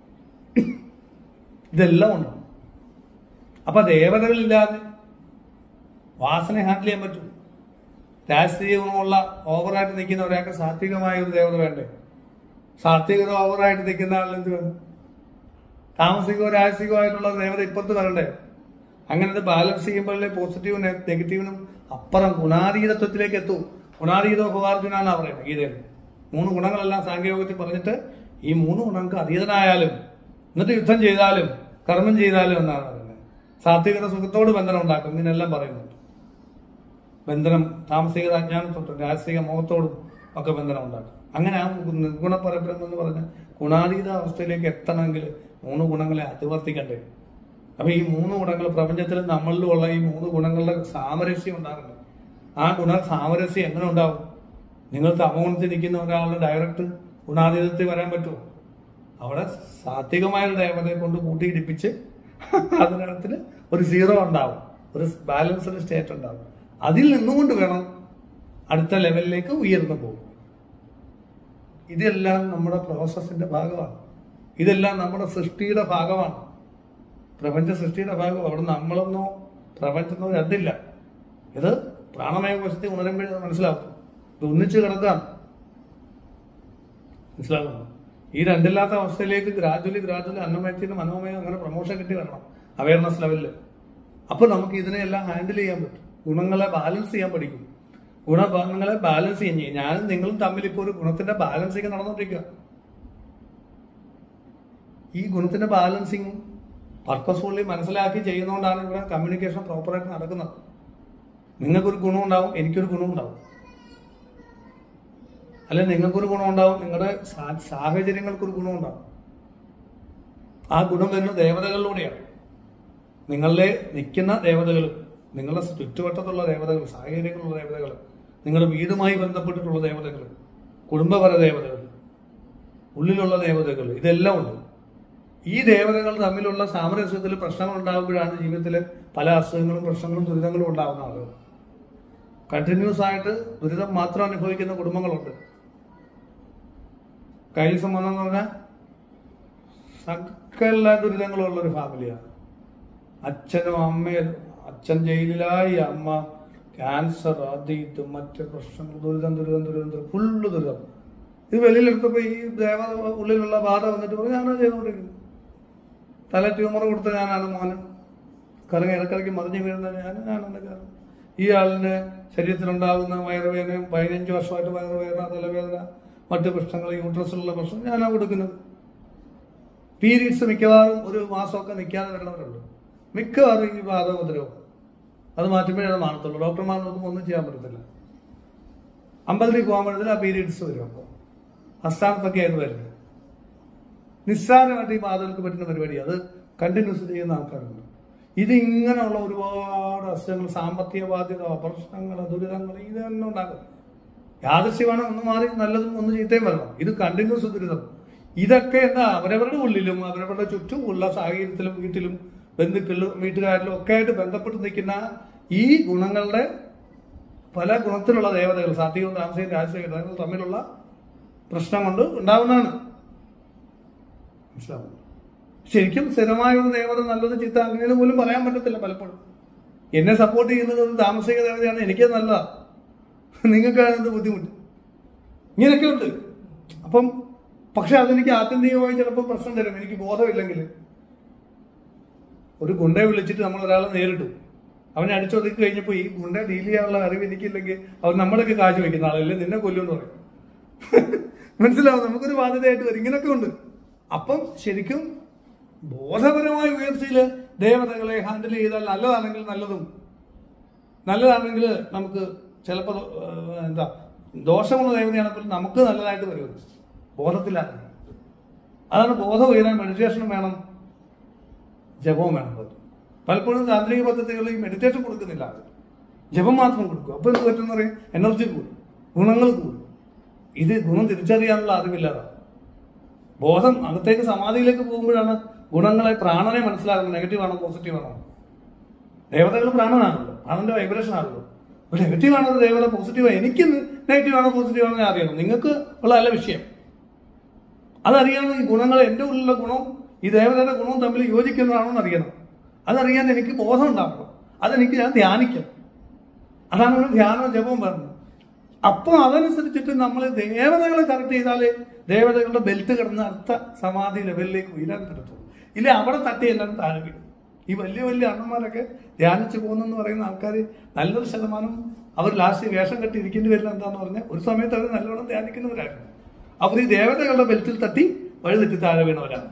ഇതെല്ലാം ഉണ്ട്. അപ്പൊ ദേവതകളില്ലാതെ വാസന ഹാൻഡിൽ ചെയ്യാൻ പറ്റും. രാഷ്ട്രീയ ഗുണമുള്ള ഓവറായിട്ട് നിൽക്കുന്ന ഒരാൾക്ക് സാത്വികമായ ഒരു ദേവത വേണ്ടേ? സാത്വികത ഓവറായിട്ട് നിൽക്കുന്ന ആളിനെന്ത് വേണം? താമസികവും രാജസികമായിട്ടുള്ള ദേവത ഇപ്പുറത്ത് വരണ്ടേ? അങ്ങനെ ബാലൻസ് ചെയ്യുമ്പോഴേ പോസിറ്റീവും നെഗറ്റീവിനും അപ്പുറം ഗുണാതീതത്വത്തിലേക്ക് എത്തും. ഗുണാതീത ഉപകാർജുന എന്നാ പറയുന്നത് ഗീതയിൽ. 3 ഗുണങ്ങളെല്ലാം സാങ്കേയോഗത്തിൽ പറഞ്ഞിട്ട് ഈ 3 ഗുണങ്ങൾക്ക് അതീതനായാലും എന്നിട്ട് യുദ്ധം ചെയ്താലും കർമ്മം ചെയ്താലും എന്നാണ് പറയുന്നത്. സാത്വികത സുഖത്തോട് ബന്ധനം ഉണ്ടാക്കും. ഇങ്ങനെല്ലാം പറയുന്നുണ്ട്. ബന്ധനം താമസികത അജ്ഞാനത്തോട്ടും രാജസിക മോഹത്തോടും ഒക്കെ ബന്ധനം ഉണ്ടാക്കും. അങ്ങനെ ആ നിർഗുണ പരബ്രഹ്മം എന്ന് പറഞ്ഞ ഗുണാതീത അവസ്ഥയിലേക്ക് എത്തണമെങ്കിൽ 3 ഗുണങ്ങളെ അതിവർത്തിക്കണ്ടേ? അപ്പൊ ഈ 3 ഗുണങ്ങൾ പ്രപഞ്ചത്തിൽ നമ്മളിലുള്ള ഈ 3 ഗുണങ്ങളുടെ സാമരസ്യം ഉണ്ടാകുന്നുണ്ട്. ആ സാമരസ്യം എങ്ങനെ ഉണ്ടാവും? നിങ്ങൾ തമോഗുണത്തിൽ നിൽക്കുന്ന ഒരാളുടെ ഡയറക്റ്റ് ഗുണാതീതത്തിൽ വരാൻ പറ്റുമോ? അവിടെ സാത്വികമായ ദേവതയെ കൊണ്ട് കൂട്ടിയിടിപ്പിച്ച് അതിനകത്തിന് ഒരു സീറോ ഉണ്ടാവും, ഒരു ബാലൻസ്ഡ് സ്റ്റേറ്റ് ഉണ്ടാവും. അതിൽ നിന്നുകൊണ്ട് വേണം അടുത്ത ലെവലിലേക്ക് ഉയർന്നു പോകും. ഇതെല്ലാം നമ്മുടെ പ്രോസസ്സിന്റെ ഭാഗമാണ്. ഇതെല്ലാം നമ്മുടെ സൃഷ്ടിയുടെ ഭാഗമാണ്. പ്രപഞ്ച സൃഷ്ടിയുടെ ഭാഗം. അവിടെ നമ്മളൊന്നോ പ്രപഞ്ചമോ രണ്ടില്ല. ഇത് പ്രാണമയ കോശത്തെ ഉണരുമ്പോഴേ അത് മനസ്സിലാവും. ഇത് ഒന്നിച്ച് കിടക്കുകയാണ്. മനസ്സിലാകുന്നു? ഈ രണ്ടില്ലാത്ത അവസ്ഥയിലേക്ക് ഗ്രാജുവലി അന്നമയത്തിന് മനോമയം അങ്ങനെ പ്രൊമോഷൻ കിട്ടി വരണം അവയർനെസ് ലെവലിൽ. അപ്പൊ നമുക്ക് ഇതിനെല്ലാം ഹാൻഡിൽ ചെയ്യാൻ പറ്റും. ഗുണങ്ങളെ ബാലൻസ് ചെയ്യാൻ പഠിക്കും. ഗുണങ്ങളെ ബാലൻസ് ചെയ്യാൻ ചെയ്യും. ഞാനും നിങ്ങളും തമ്മിൽ ഇപ്പോൾ ഒരു ഗുണത്തിന്റെ ബാലൻസിങ് നടന്നുകൊണ്ടിരിക്കുക. ഈ ഗുണത്തിന്റെ ബാലൻസിങ് പർപ്പസ്ഫുള്ളി മനസ്സിലാക്കി ചെയ്യുന്നതുകൊണ്ടാണ് ഇവിടെ കമ്മ്യൂണിക്കേഷൻ പ്രോപ്പറായിട്ട് നടക്കുന്നത്. നിങ്ങൾക്കൊരു ഗുണം ഉണ്ടാവും, എനിക്കൊരു ഗുണം ഉണ്ടാവും. അല്ലെ നിങ്ങൾക്കൊരു ഗുണം ഉണ്ടാവും, നിങ്ങളുടെ സാഹചര്യങ്ങൾക്കൊരു ഗുണം ഉണ്ടാവും. ആ ഗുണം വരുന്ന ദേവതകളിലൂടെയാണ്. നിങ്ങളുടെ നിൽക്കുന്ന ദേവതകൾ, നിങ്ങളുടെ ചുറ്റുവട്ടത്തുള്ള ദേവതകൾ, സാഹചര്യങ്ങളുള്ള ദേവതകൾ, നിങ്ങളുടെ വീടുമായി ബന്ധപ്പെട്ടിട്ടുള്ള ദേവതകൾ, കുടുംബപര ദേവതകൾ, ഉള്ളിലുള്ള ദേവതകൾ, ഇതെല്ലാം ഉണ്ട്. ഈ ദേവതകൾ തമ്മിലുള്ള സാമരസ്യത്തിൽ പ്രശ്നങ്ങൾ ഉണ്ടാകുമ്പോഴാണ് ജീവിതത്തിൽ പല അസുഖങ്ങളും പ്രശ്നങ്ങളും ദുരിതങ്ങളും ഉണ്ടാകുന്ന ആളുകൾ. കണ്ടിന്യൂസ് ആയിട്ട് ദുരിതം മാത്രം അനുഭവിക്കുന്ന കുടുംബങ്ങളുണ്ട്. കയ്യിൽ സംബന്ധം എന്ന് പറഞ്ഞാൽ സകല ദുരിതങ്ങളും ഉള്ളൊരു ഫാമിലിയാണ്. അച്ഛനും അമ്മയും, അച്ഛൻ ജയിലിലായി, അമ്മ ക്യാൻസർ, അത് ഇത് മറ്റ് പ്രശ്നങ്ങൾ, ദുരിതം ഫുള്ള് ദുരിതം. ഇത് വെളിയിലെടുത്തപ്പോ ഈ ദേവത ഉള്ളിലുള്ള ബാധ വന്നിട്ട് പറഞ്ഞു ഞാനാണ് ചെയ്തുകൊണ്ടിരിക്കുന്നത്. തല ട്യൂമർ കൊടുത്ത ഞാനാണ് മോന്. ഇടക്കിടയ്ക്ക് മറിഞ്ഞു വീഴുന്ന ഞാനാണ് കാരണം. ഈ ആളിന് ശരീരത്തിലുണ്ടാകുന്ന വയറുവേദനയും 15 വർഷമായിട്ട് വയറുവേദന, തലവേദന, മറ്റ് പ്രശ്നങ്ങൾ, യൂട്രസിലുള്ള പ്രശ്നം ഞാനാണ് കൊടുക്കുന്നത്. പീരീഡ്സ് മിക്കവാറും ഒരു മാസമൊക്കെ നിൽക്കാതെ വരുന്നവരുണ്ട്. മിക്കവാറും ഈ വാതോപദ്രവം അത് മാറ്റുമ്പോഴേ അത് മാറത്തുള്ളൂ. ഡോക്ടർമാർ നോക്കുമ്പോൾ ഒന്നും ചെയ്യാൻ പറ്റത്തില്ല. അമ്പലത്തിൽ പോകുമ്പോഴത്തേന് ആ പീരീഡ്സ് വരും. അപ്പോൾ അസ്ഥാനത്തൊക്കെ ആയിരുന്നു വരുന്നത്. നിസ്സാരമായിട്ട് ഈ മാതകൾക്ക് പറ്റുന്ന പരിപാടി അത് കണ്ടിന്യൂസ് ചെയ്യുന്ന ആൾക്കാരുണ്ട്. ഇത് ഇങ്ങനെയുള്ള ഒരുപാട് അസുഖങ്ങൾ, സാമ്പത്തിക ബാധ്യത, പ്രശ്നങ്ങൾ, ദുരിതങ്ങൾ ഇത് തന്നെ ഉണ്ടാകും. യാദൃശ്യമാണ് ഒന്ന് മാറി നല്ലതും ഒന്ന് ചീത്തയും വരണം. ഇത് കണ്ടിന്യൂസ് ദുരിതം. ഇതൊക്കെ എന്താ അവരവരുടെ ഉള്ളിലും അവരവരുടെ ചുറ്റുമുള്ള സാഹചര്യത്തിലും വീട്ടിലും ബന്ധുക്കളിലും വീട്ടുകാരിലും ഒക്കെ ആയിട്ട് ബന്ധപ്പെട്ട് നിൽക്കുന്ന ഈ ഗുണങ്ങളുടെ പല ഗുണത്തിലുള്ള ദേവതകൾ, സാത്വികവും താമസികവും രാജസികവും തമ്മിലുള്ള പ്രശ്നം കൊണ്ട് ഉണ്ടാവുന്നതാണ്. മനസ്സിലാവും? ശരിക്കും സ്ഥിരമായ ഒരു ദേവത നല്ലത് ചീത്ത അങ്ങനെയൊന്നും പോലും പറയാൻ പറ്റത്തില്ല. പലപ്പോഴും എന്നെ സപ്പോർട്ട് ചെയ്യുന്നത് ഒരു താമസിക ദേവതയാണ്, എനിക്ക് നല്ലതാ, നിങ്ങൾക്കാണ് എന്ത് ബുദ്ധിമുട്ട്, ഇങ്ങനെയൊക്കെ ഉണ്ട്. അപ്പം പക്ഷെ അതെനിക്ക് ആത്യന്തികമായി ചിലപ്പോൾ പ്രശ്നം തരും. എനിക്ക് ബോധമില്ലെങ്കിൽ ഒരു ഗുണ്ടയെ വിളിച്ചിട്ട് നമ്മൾ ഒരാളെ നേരിട്ടു, അവനെ അടിച്ചൊതുക്കി കഴിഞ്ഞപ്പോൾ ഈ ഗുണ്ട ഡീൽ ചെയ്യാനുള്ള അറിവ് എനിക്കില്ലെങ്കിൽ അവർ നമ്മളൊക്കെ കാശ് വയ്ക്കുന്ന ആളല്ലേ, നിന്നെ കൊല്ലുമെന്ന് പറയും. മനസ്സിലാവും? നമുക്കൊരു ബാധ്യതയായിട്ട് വരും. ഇങ്ങനെയൊക്കെ ഉണ്ട്. അപ്പം ശരിക്കും ബോധപരമായ ഉയർച്ചയിൽ ദേവതകളെ ഹാൻഡിൽ ചെയ്താൽ നല്ലതാണെങ്കിൽ നല്ലതാണെങ്കിൽ നമുക്ക് ചിലപ്പോൾ എന്താ ദോഷമുള്ള ദേവതയാണെങ്കിൽ നമുക്ക് നല്ലതായിട്ട് വരുന്നത് ബോധത്തിലാണ്. അതാണ് ബോധം ഉയരാൻ മെഡിറ്റേഷനും വേണം, ജപവും വേണം. പലപ്പോഴും താന്ത്രിക പദ്ധതികൾ ഈ മെഡിറ്റേഷൻ കൊടുക്കുന്നില്ല, ജപം മാത്രം കൊടുക്കും. അപ്പോൾ എന്ത് പറ്റുന്ന പറയും, എനർജി കൂടും, ഗുണങ്ങൾ കൂടും. ഇത് ഗുണം തിരിച്ചറിയാനുള്ള അറിവില്ലാതാണ്. ബോധം അകത്തേക്ക് സമാധിയിലേക്ക് പോകുമ്പോഴാണ് ഗുണങ്ങളെ, പ്രാണനെ മനസ്സിലാകുന്നത്. നെഗറ്റീവാണോ പോസിറ്റീവാണോ? ദേവതകൾ പ്രാണനാണല്ലോ, പ്രാണന്റെ വൈബ്രേഷൻ ആണല്ലോ. അപ്പോൾ നെഗറ്റീവാണോ ദേവത, പോസിറ്റീവോ? എനിക്ക് നെഗറ്റീവാണോ പോസിറ്റീവാണോ ഞാൻ അറിയണം. നിങ്ങൾക്ക് ഉള്ള നല്ല വിഷയം അതറിയാമെന്ന്. ഈ ഗുണങ്ങൾ, എൻ്റെ ഉള്ളിലുള്ള ഗുണവും ഈ ദേവതയുടെ ഗുണവും തമ്മിൽ യോജിക്കുന്നതാണോ എന്ന് അറിയണം. അതറിയാൻ എനിക്ക് ബോധം ഉണ്ടാവണം. അതെനിക്ക് ഞാൻ ധ്യാനിക്കണം. അതാണ് ഒരു ധ്യാനവും ജപവും പറഞ്ഞത്. അപ്പോൾ അതനുസരിച്ചിട്ട് നമ്മൾ ദേവതകളെ കറക്റ്റ് ചെയ്താലേ ദേവതകളുടെ ബെൽറ്റ് കിടന്ന് അടുത്ത സമാധി ലെവലിലേക്ക് ഉയരാൻ പറ്റത്തുള്ളൂ. ഇല്ല അവിടെ തട്ടി എല്ലാവരും താഴെ വീഴും. ഈ വലിയ വലിയ അണ്ണന്മാരൊക്കെ ധ്യാനിച്ചു പോകുന്നെന്ന് പറയുന്ന ആൾക്കാർ നല്ലൊരു ശതമാനം അവർ ലാസ്റ്റ് വേഷം കെട്ടി ഇരിക്കേണ്ടി വരുന്ന എന്താന്ന് പറഞ്ഞാൽ ഒരു സമയത്ത് അവർ നല്ലോണം ധ്യാനിക്കുന്നവരായിരുന്നു. അവർ ഈ ദേവതകളുടെ ബെൽറ്റിൽ തട്ടി വഴിതെറ്റി താഴെ വീണവരാണ്.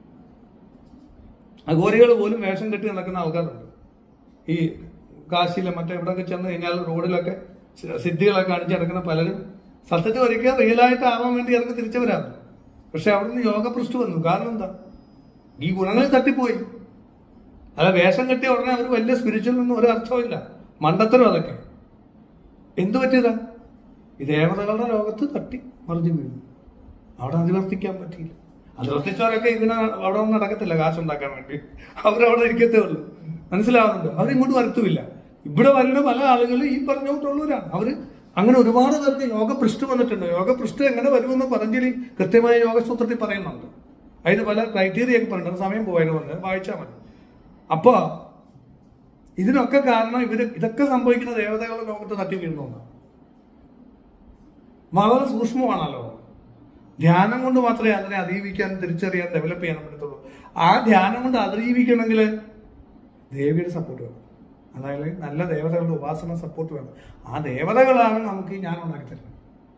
അഘോരികൾ പോലും വേഷം കെട്ടി നടക്കുന്ന ആൾക്കാരുണ്ട്. ഈ കാശിയിലെ മറ്റെവിടെയൊക്കെ ചെന്ന് കഴിഞ്ഞാൽ റോഡിലൊക്കെ സിദ്ധികളൊക്കെ കാണിച്ച് നടക്കുന്ന പലരും സത്യത്തിൽ ഒരിക്കലും റിയലായിട്ട് ആവാൻ വേണ്ടി ഇറങ്ങി തിരിച്ചവരാണ്. പക്ഷെ അവിടുന്ന് യോഗപൃഷ്ഠ വന്നു. കാരണം എന്താ? ഈ ഗുണങ്ങളിൽ തട്ടിപ്പോയി. അല്ല വേഷം കെട്ടിയ ഉടനെ അവർ വലിയ സ്പിരിച്വൽ ഒന്നും ഒരു അർത്ഥമില്ല, മണ്ടത്തരം അതൊക്കെ. എന്തു പറ്റിയതാ? ഈ ദേവതകളുടെ ലോകത്ത് തട്ടി മറിഞ്ഞു വീണു. അവിടെ അതിവർത്തിക്കാൻ പറ്റിയില്ല. അതിവർത്തിച്ചവരൊക്കെ ഇതിനെ അവിടെ ഒന്നും നടക്കത്തില്ല കാശുണ്ടാക്കാൻ വേണ്ടി. അവരവിടെ ഇരിക്കത്തേ ഉള്ളൂ. മനസ്സിലാവുന്നുണ്ട്? അവരിങ്ങോട്ട് വരത്തുമില്ല. ഇവിടെ വരുന്ന പല ആളുകളും ഈ പറഞ്ഞോട്ടുള്ളവരാണ്. അവര് അങ്ങനെ ഒരുപാട് പേർക്ക് യോഗപൃഷ്ഠ വന്നിട്ടുണ്ട്. യോഗപൃഷ്ഠ എങ്ങനെ വരുമെന്ന് പതഞ്ജലി കൃത്യമായ യോഗസൂത്രത്തിൽ പറയുന്നുണ്ട്. അതിന് പല ക്രൈറ്റീരിയ ഒക്കെ പറഞ്ഞിട്ടുണ്ട്. സമയം പോയെന്ന് പറഞ്ഞത് വായിച്ചാൽ മതി. അപ്പൊ ഇതിനൊക്കെ കാരണം ഇതൊക്കെ സംഭവിക്കുന്ന ദേവതകളുടെ ലോകത്ത് തട്ടി വീഴുന്നതാണ്. വളരെ സൂക്ഷ്മമാണല്ലോ. ധ്യാനം കൊണ്ട് മാത്രമേ അതിനെ അതിജീവിക്കാൻ, തിരിച്ചറിയാൻ, ഡെവലപ്പ് ചെയ്യാൻ പറ്റത്തുള്ളൂ. ആ ധ്യാനം കൊണ്ട് അതിജീവിക്കണമെങ്കിൽ ദേവിയുടെ സപ്പോർട്ട് വേണം. അതായത് നല്ല ദേവതകളുടെ ഉപാസന സപ്പോർട്ട് വേണം. ആ ദേവതകളാണ് നമുക്ക് ഈ ജ്ഞാനം ഉണ്ടാക്കി തരുന്നത്.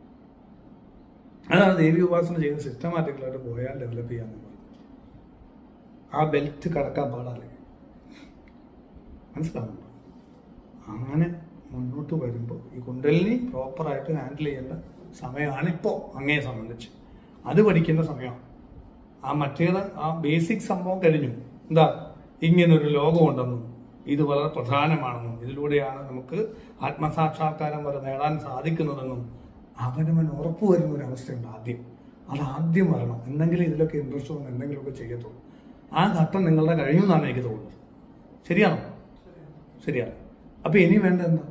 അതാണ് ദേവി ഉപാസന ചെയ്ത് സിസ്റ്റമാറ്റിക്കലായിട്ട് പോയാൽ ഡെവലപ്പ് ചെയ്യാന്ന് പറയുന്നത്. ആ ബെൽറ്റ് കടക്കാൻ പാടാല്ലേ? മനസ്സിലാവുന്നുണ്ടോ? അങ്ങനെ മുന്നോട്ട് വരുമ്പോൾ ഈ കുണ്ടലിനി പ്രോപ്പറായിട്ട് ഹാൻഡിൽ ചെയ്യേണ്ട സമയമാണിപ്പോൾ അങ്ങയെ സംബന്ധിച്ച്. അത് പഠിക്കേണ്ട സമയമാണ്. ആ മറ്റേത് ആ ബേസിക് സംഭവം കഴിഞ്ഞു. എന്താ, ഇങ്ങനൊരു ലോകമുണ്ടെന്നും ഇത് വളരെ പ്രധാനമാണെന്നും ഇതിലൂടെയാണ് നമുക്ക് ആത്മസാക്ഷാത്കാരം വരെ നേടാൻ സാധിക്കുന്നതെന്നും അവനവൻ ഉറപ്പ് വരുന്ന ഒരു അവസ്ഥയുണ്ട്. അതാദ്യം വരണം. എന്തെങ്കിലും ഇതിലൊക്കെ ഇൻട്രസ്റ്റ് വന്ന് എന്തെങ്കിലുമൊക്കെ ചെയ്യത്തുള്ളൂ. ആ ഘട്ടം നിങ്ങളുടെ കഴിഞ്ഞു എന്നാണ് എനിക്ക് തോന്നുന്നത്. ശരിയാണോ? ശരിയാണ്. അപ്പൊ ഇനി വേണ്ട എന്താ?